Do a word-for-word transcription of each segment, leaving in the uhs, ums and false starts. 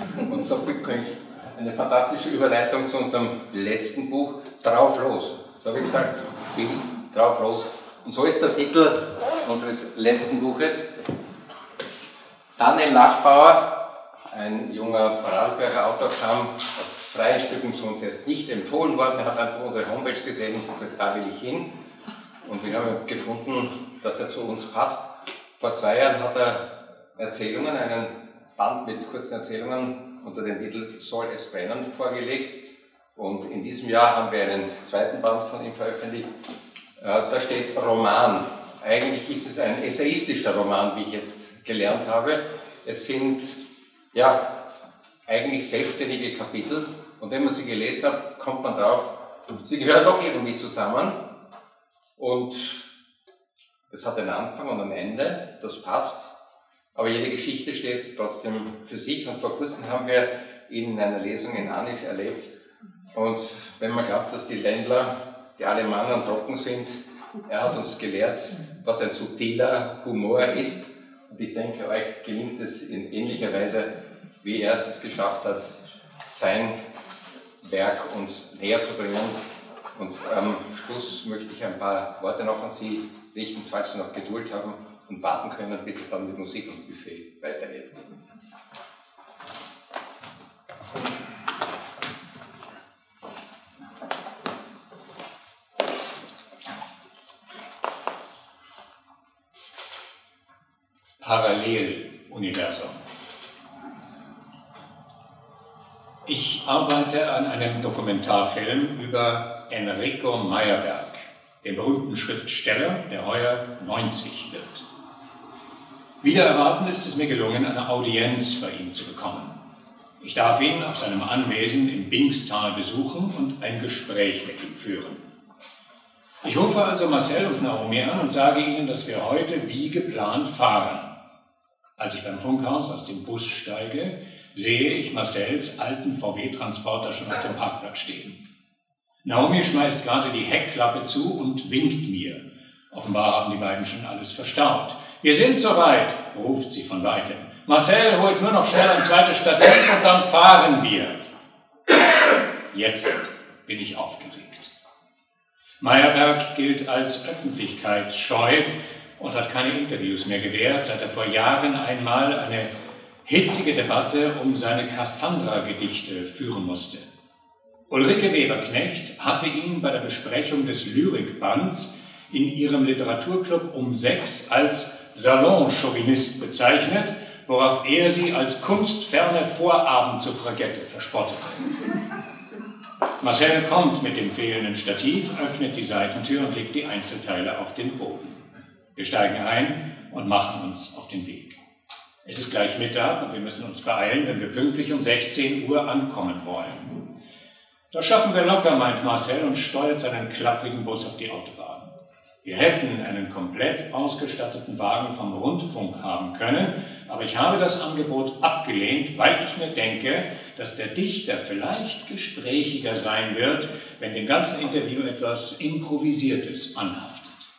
Und so bekomme ich eine fantastische Überleitung zu unserem letzten Buch, Drauf los. So habe ich gesagt, Spiel, Drauf los. Und so ist der Titel unseres letzten Buches. Daniel Nachbauer, ein junger Vorarlberger Autor, kam aus freien Stücken zu uns. Er ist nicht empfohlen worden, er hat einfach unsere Homepage gesehen und gesagt, da will ich hin. Und wir haben gefunden, dass er zu uns passt. Vor zwei Jahren hat er Erzählungen, einen Band mit kurzen Erzählungen unter dem Titel Soll es brennen vorgelegt. Und in diesem Jahr haben wir einen zweiten Band von ihm veröffentlicht. Da steht Roman. Eigentlich ist es ein essayistischer Roman, wie ich jetzt gelernt habe. Es sind ja eigentlich selbstständige Kapitel. Und wenn man sie gelesen hat, kommt man drauf, sie gehören doch irgendwie zusammen. Und es hat einen Anfang und ein Ende, das passt. Aber jede Geschichte steht trotzdem für sich. Und vor kurzem haben wir ihn in einer Lesung in Anif erlebt. Und wenn man glaubt, dass die Ländler, die Alemannen trocken sind, er hat uns gelehrt, was ein subtiler Humor ist. Und ich denke, euch gelingt es in ähnlicher Weise, wie er es geschafft hat, sein Werk uns näher zu bringen. Und am Schluss möchte ich ein paar Worte noch an Sie richten, falls Sie noch Geduld haben und warten können, bis es dann mit Musik und Buffet weitergeht. Paralleluniversum. Ich arbeite an einem Dokumentarfilm über Enrico Meyerberg, den berühmten Schriftsteller, der heuer neunzig wird. Wider Erwarten ist es mir gelungen, eine Audienz bei ihm zu bekommen. Ich darf ihn auf seinem Anwesen im Bingstal besuchen und ein Gespräch mit ihm führen. Ich rufe also Marcel und Naomi an und sage ihnen, dass wir heute wie geplant fahren. Als ich beim Funkhaus aus dem Bus steige, sehe ich Marcels alten V W-Transporter schon auf dem Parkplatz stehen. Naomi schmeißt gerade die Heckklappe zu und winkt mir. Offenbar haben die beiden schon alles verstaut. »Wir sind soweit«, ruft sie von weitem. »Marcel holt nur noch schnell ein zweites Stativ und dann fahren wir.« Jetzt bin ich aufgeregt. Meyerberg gilt als öffentlichkeitsscheu und hat keine Interviews mehr gewährt, seit er vor Jahren einmal eine hitzige Debatte um seine Cassandra-Gedichte führen musste. Ulrike Weber-Knecht hatte ihn bei der Besprechung des Lyrikbands in ihrem Literaturclub um sechs als Salonchauvinist bezeichnet, worauf er sie als kunstferne Vorabendsuffragette verspottet. Marcel kommt mit dem fehlenden Stativ, öffnet die Seitentür und legt die Einzelteile auf den Boden. Wir steigen ein und machen uns auf den Weg. Es ist gleich Mittag und wir müssen uns beeilen, wenn wir pünktlich um sechzehn Uhr ankommen wollen. Das schaffen wir locker, meint Marcel und steuert seinen klapprigen Bus auf die Autobahn. Wir hätten einen komplett ausgestatteten Wagen vom Rundfunk haben können, aber ich habe das Angebot abgelehnt, weil ich mir denke, dass der Dichter vielleicht gesprächiger sein wird, wenn dem ganzen Interview etwas Improvisiertes anhaftet.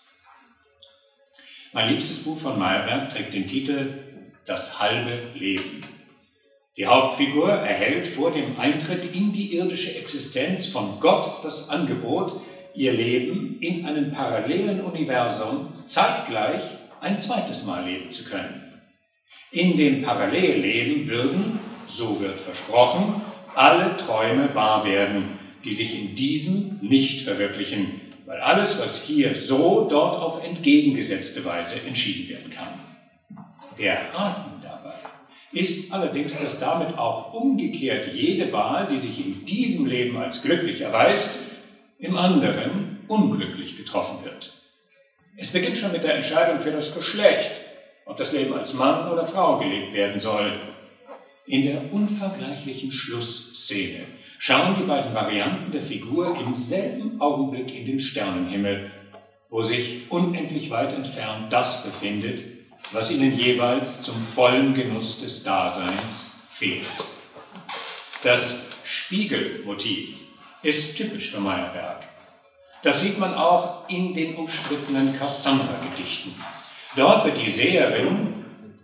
Mein liebstes Buch von Meyerberg trägt den Titel »Das halbe Leben«. Die Hauptfigur erhält vor dem Eintritt in die irdische Existenz von Gott das Angebot, ihr Leben in einem parallelen Universum zeitgleich ein zweites Mal leben zu können. In dem Parallelleben würden, so wird versprochen, alle Träume wahr werden, die sich in diesem nicht verwirklichen, weil alles, was hier so, dort auf entgegengesetzte Weise entschieden werden kann. Der Haken dabei ist allerdings, dass damit auch umgekehrt jede Wahl, die sich in diesem Leben als glücklich erweist, im anderen unglücklich getroffen wird. Es beginnt schon mit der Entscheidung für das Geschlecht, ob das Leben als Mann oder Frau gelebt werden soll. In der unvergleichlichen Schlussszene schauen die beiden Varianten der Figur im selben Augenblick in den Sternenhimmel, wo sich unendlich weit entfernt das befindet, was ihnen jeweils zum vollen Genuss des Daseins fehlt. Das Spiegelmotiv ist typisch für Meyerberg. Das sieht man auch in den umstrittenen Cassandra-Gedichten. Dort wird die Seherin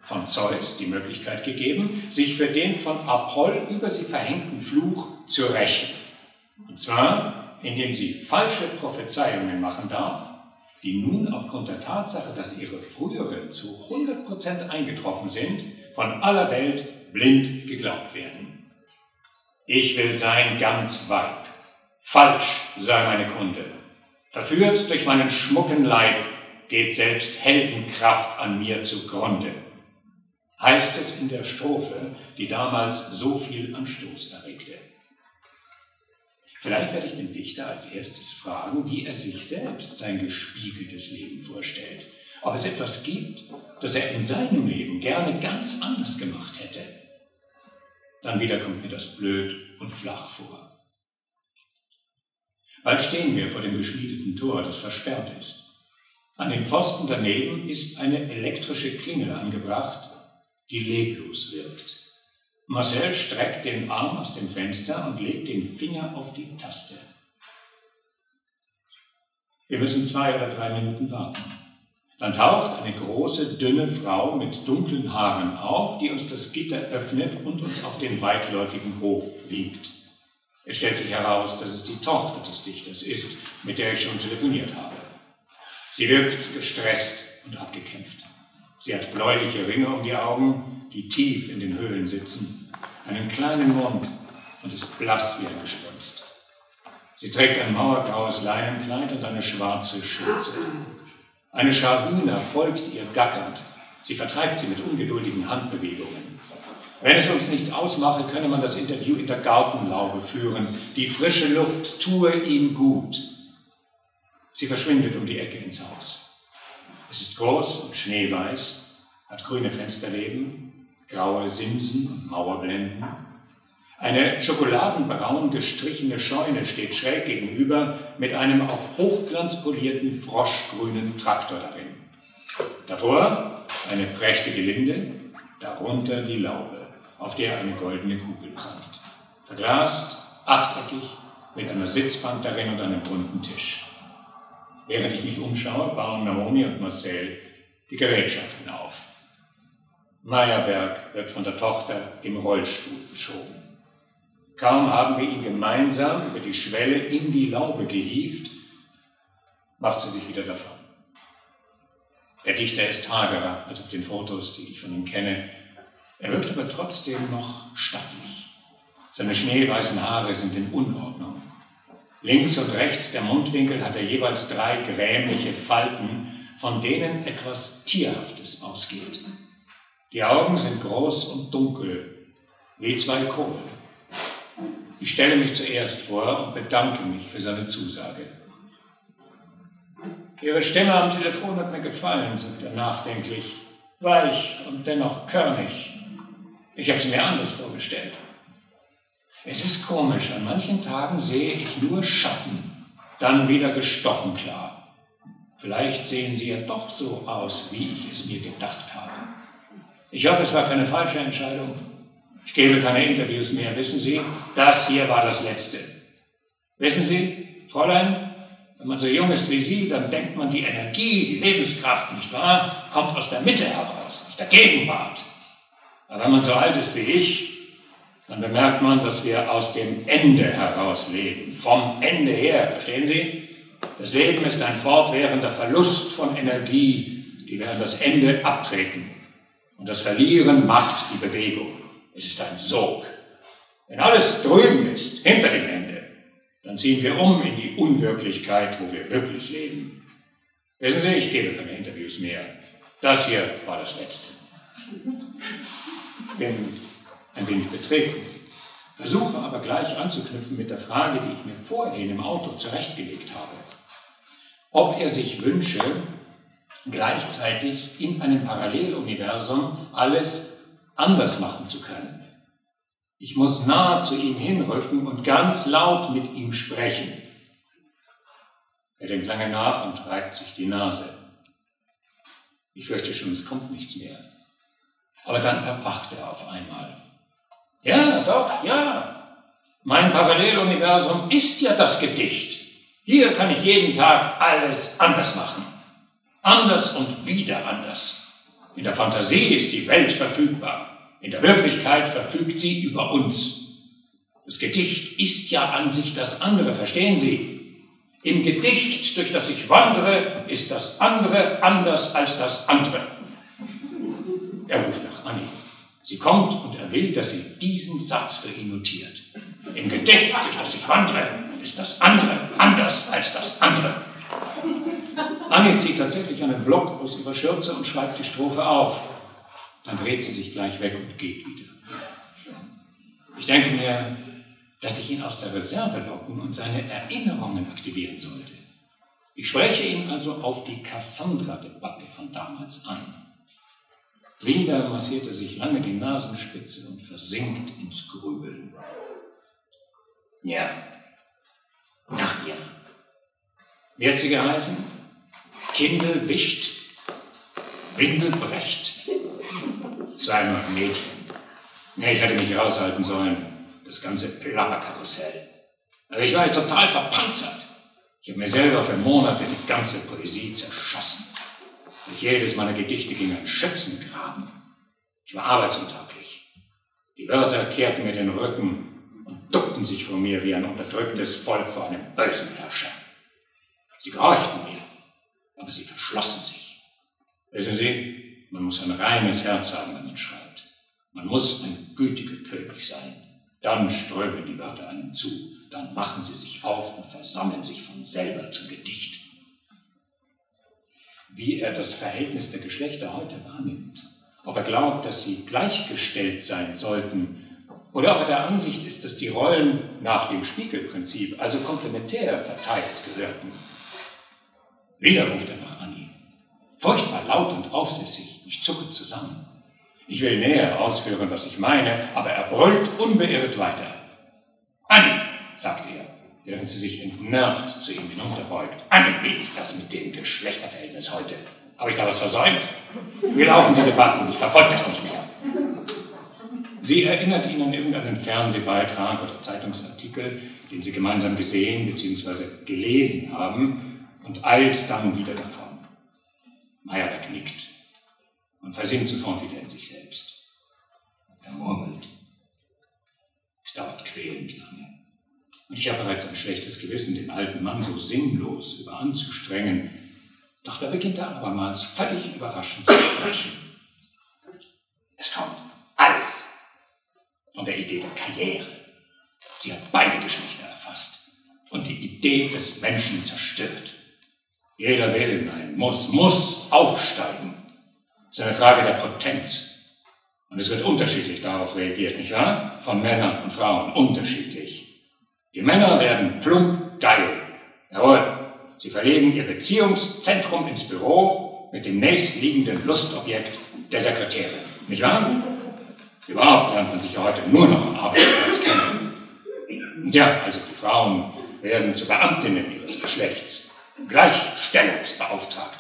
von Zeus die Möglichkeit gegeben, sich für den von Apoll über sie verhängten Fluch zu rächen. Und zwar, indem sie falsche Prophezeiungen machen darf, die nun aufgrund der Tatsache, dass ihre früheren zu hundert Prozent eingetroffen sind, von aller Welt blind geglaubt werden. Ich will sein ganz Weib. Falsch sei meine Kunde. Verführt durch meinen schmucken Leib, geht selbst Heldenkraft an mir zugrunde. Heißt es in der Strophe, die damals so viel Anstoß erregte. Vielleicht werde ich den Dichter als erstes fragen, wie er sich selbst sein gespiegeltes Leben vorstellt. Ob es etwas gibt, das er in seinem Leben gerne ganz anders gemacht hätte. Dann wieder kommt mir das blöd und flach vor. Bald stehen wir vor dem geschmiedeten Tor, das versperrt ist. An den Pfosten daneben ist eine elektrische Klingel angebracht, die leblos wirkt. Marcel streckt den Arm aus dem Fenster und legt den Finger auf die Taste. Wir müssen zwei oder drei Minuten warten. Dann taucht eine große, dünne Frau mit dunklen Haaren auf, die uns das Gitter öffnet und uns auf den weitläufigen Hof winkt. Es stellt sich heraus, dass es die Tochter des Dichters ist, mit der ich schon telefoniert habe. Sie wirkt gestresst und abgekämpft. Sie hat bläuliche Ringe um die Augen, die tief in den Höhlen sitzen, einen kleinen Mund und ist blass wie ein Gespenst. Sie trägt ein mauergraues Leinenkleid und eine schwarze Schürze. Eine Schar Hühner folgt ihr gackernd. Sie vertreibt sie mit ungeduldigen Handbewegungen. Wenn es uns nichts ausmache, könne man das Interview in der Gartenlaube führen. Die frische Luft tue ihm gut. Sie verschwindet um die Ecke ins Haus. Es ist groß und schneeweiß, hat grüne Fensterläden, graue Simsen und Mauerblenden. Eine schokoladenbraun gestrichene Scheune steht schräg gegenüber mit einem auf Hochglanz polierten froschgrünen Traktor darin. Davor eine prächtige Linde, darunter die Laube, auf der eine goldene Kugel prangt. Verglast, achteckig, mit einer Sitzbank darin und einem runden Tisch. Während ich mich umschaue, bauen Naomi und Marcel die Gerätschaften auf. Meyerberg wird von der Tochter im Rollstuhl geschoben. Kaum haben wir ihn gemeinsam über die Schwelle in die Laube gehievt, macht sie sich wieder davon. Der Dichter ist hagerer als auf den Fotos, die ich von ihm kenne. Er wirkt aber trotzdem noch stattlich. Seine schneeweißen Haare sind in Unordnung. Links und rechts der Mundwinkel hat er jeweils drei grämliche Falten, von denen etwas Tierhaftes ausgeht. Die Augen sind groß und dunkel, wie zwei Kohlen. Ich stelle mich zuerst vor und bedanke mich für seine Zusage. Ihre Stimme am Telefon hat mir gefallen, sagt er nachdenklich. Weich und dennoch körnig. Ich habe sie mir anders vorgestellt. Es ist komisch, an manchen Tagen sehe ich nur Schatten, dann wieder gestochen klar. Vielleicht sehen sie ja doch so aus, wie ich es mir gedacht habe. Ich hoffe, es war keine falsche Entscheidung. Ich gebe keine Interviews mehr, wissen Sie? Das hier war das Letzte. Wissen Sie, Fräulein, wenn man so jung ist wie Sie, dann denkt man, die Energie, die Lebenskraft, nicht wahr, kommt aus der Mitte heraus, aus der Gegenwart. Aber wenn man so alt ist wie ich, dann bemerkt man, dass wir aus dem Ende heraus leben. Vom Ende her, verstehen Sie? Das Leben ist ein fortwährender Verlust von Energie, die wir an das Ende abtreten. Und das Verlieren macht die Bewegung. Es ist ein Sog. Wenn alles drüben ist, hinter dem Ende, dann ziehen wir um in die Unwirklichkeit, wo wir wirklich leben. Wissen Sie, ich gebe keine Interviews mehr. Das hier war das Letzte. Ich bin ein wenig betreten, versuche aber gleich anzuknüpfen mit der Frage, die ich mir vorhin im Auto zurechtgelegt habe. Ob er sich wünsche, gleichzeitig in einem Paralleluniversum alles anders machen zu können. Ich muss nahe zu ihm hinrücken und ganz laut mit ihm sprechen. Er denkt lange nach und reibt sich die Nase. Ich fürchte schon, es kommt nichts mehr. Aber dann erwacht er auf einmal. Ja, doch, ja. Mein Paralleluniversum ist ja das Gedicht. Hier kann ich jeden Tag alles anders machen. Anders und wieder anders. In der Fantasie ist die Welt verfügbar. In der Wirklichkeit verfügt sie über uns. Das Gedicht ist ja an sich das andere, verstehen Sie? Im Gedicht, durch das ich wandere, ist das andere anders als das andere. Er ruft nach Annie. Sie kommt und er will, dass sie diesen Satz für ihn notiert. Im Gedicht, durch das ich wandere, ist das andere anders als das andere. Annie zieht tatsächlich einen Block aus ihrer Schürze und schreibt die Strophe auf. Dann dreht sie sich gleich weg und geht wieder. Ich denke mir, dass ich ihn aus der Reserve locken und seine Erinnerungen aktivieren sollte. Ich spreche ihn also auf die Cassandra-Debatte von damals an. Wieder massiert er sich lange die Nasenspitze und versinkt ins Grübeln. Ja, ach ja. Wie hat sie geheißen? Kindel wischt, Windel brecht. Zweimal Mädchen. Ja, ich hätte mich raushalten sollen. Das ganze Plapperkarussell. Aber ich war ja total verpanzert. Ich habe mir selber für Monate die ganze Poesie zerschossen. Durch jedes meiner Gedichte ging ein Schützengraben. Ich war arbeitsuntauglich. Die Wörter kehrten mir den Rücken und duckten sich vor mir wie ein unterdrücktes Volk vor einem bösen Herrscher. Sie gehorchten mir, aber sie verschlossen sich. Wissen Sie, man muss ein reines Herz haben, wenn man schreibt. Man muss ein gütiger König sein. Dann strömen die Wörter einem zu. Dann machen sie sich auf und versammeln sich von selber zum Gedicht. Wie er das Verhältnis der Geschlechter heute wahrnimmt, ob er glaubt, dass sie gleichgestellt sein sollten, oder ob er der Ansicht ist, dass die Rollen nach dem Spiegelprinzip, also komplementär verteilt gehörten. Wieder ruft er nach Annie. Furchtbar laut und aufsässig, ich zucke zusammen. Ich will näher ausführen, was ich meine, aber er brüllt unbeirrt weiter. Annie, sagt er, während sie sich entnervt zu ihm hinunterbeugt. Annie, wie ist das mit dem Geschlechterverhältnis heute? Habe ich da was versäumt? Wir laufen die Debatten, ich verfolge das nicht mehr. Sie erinnert ihn an irgendeinen Fernsehbeitrag oder Zeitungsartikel, den sie gemeinsam gesehen bzw. gelesen haben, und eilt dann wieder davon. Meyerbeer nickt und versinkt sofort wieder in sich selbst. Er murmelt. Es dauert quälend lange. Und ich habe bereits ein schlechtes Gewissen, den alten Mann so sinnlos über anzustrengen. Doch da beginnt er abermals völlig überraschend zu sprechen. Es kommt alles von der Idee der Karriere. Sie hat beide Geschlechter erfasst und die Idee des Menschen zerstört. Jeder will, nein, muss, muss aufsteigen. Es ist eine Frage der Potenz. Und es wird unterschiedlich darauf reagiert, nicht wahr? Von Männern und Frauen unterschiedlich. Die Männer werden plump geil. Jawohl, sie verlegen ihr Beziehungszentrum ins Büro mit dem nächstliegenden Lustobjekt der Sekretärin. Nicht wahr? Überhaupt lernt man sich ja heute nur noch am Arbeitsplatz kennen. Und ja, also die Frauen werden zu Beamtinnen ihres Geschlechts, Gleichstellungsbeauftragte.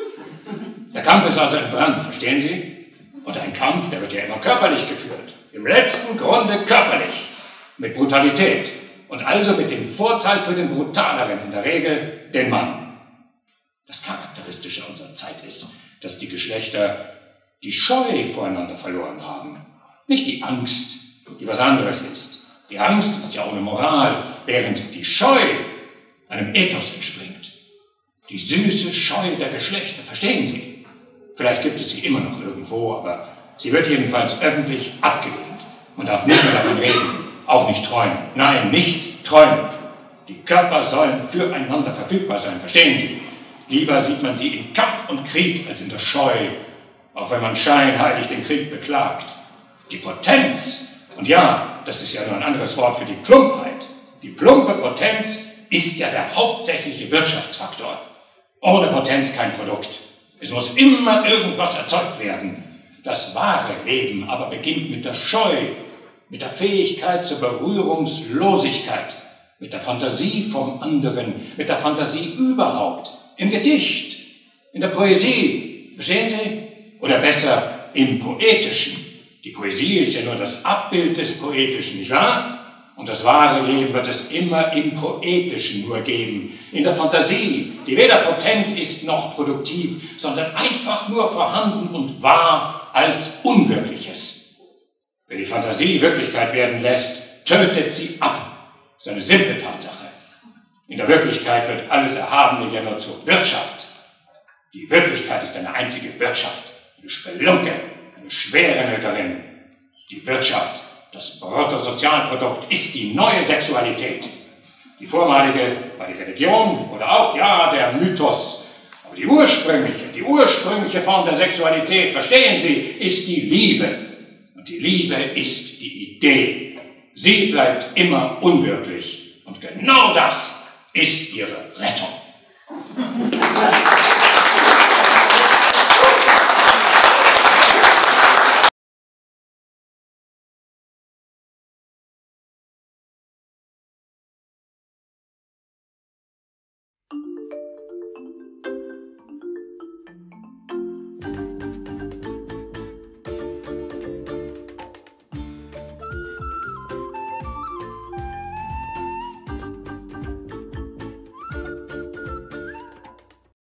Der Kampf ist also entbrannt, verstehen Sie? Und ein Kampf, der wird ja immer körperlich geführt. Im letzten Grunde körperlich. Mit Brutalität. Und also mit dem Vorteil für den Brutaleren, in der Regel den Mann. Das Charakteristische unserer Zeit ist, dass die Geschlechter die Scheu voreinander verloren haben. Nicht die Angst, die was anderes ist. Die Angst ist ja ohne Moral, während die Scheu einem Ethos entspringt. Die süße Scheu der Geschlechter, verstehen Sie? Vielleicht gibt es sie immer noch irgendwo, aber sie wird jedenfalls öffentlich abgelehnt. Man darf nicht mehr davon reden, auch nicht träumen. Nein, nicht träumen. Die Körper sollen füreinander verfügbar sein, verstehen Sie? Lieber sieht man sie in Kampf und Krieg als in der Scheu, auch wenn man scheinheilig den Krieg beklagt. Die Potenz, und ja, das ist ja nur ein anderes Wort für die Plumpheit. Die plumpe Potenz ist ja der hauptsächliche Wirtschaftsfaktor. Ohne Potenz kein Produkt. Es muss immer irgendwas erzeugt werden. Das wahre Leben aber beginnt mit der Scheu, mit der Fähigkeit zur Berührungslosigkeit, mit der Fantasie vom anderen, mit der Fantasie überhaupt, im Gedicht, in der Poesie, verstehen Sie? Oder besser, im Poetischen. Die Poesie ist ja nur das Abbild des Poetischen, nicht wahr? Und das wahre Leben wird es immer im Poetischen nur geben, in der Fantasie, die weder potent ist noch produktiv, sondern einfach nur vorhanden und wahr als Unwirkliches. Wer die Fantasie Wirklichkeit werden lässt, tötet sie ab. Das ist eine simple Tatsache. In der Wirklichkeit wird alles Erhabene ja nur zur Wirtschaft. Die Wirklichkeit ist eine einzige Wirtschaft, eine Spelunke, eine Schwerenöterin. Die Wirtschaft, das Bruttosozialprodukt, ist die neue Sexualität. Die vormalige war die Religion oder auch, ja, der Mythos. Aber die ursprüngliche, die ursprüngliche Form der Sexualität, verstehen Sie, ist die Liebe. Und die Liebe ist die Idee. Sie bleibt immer unwirklich. Und genau das ist ihre Rettung.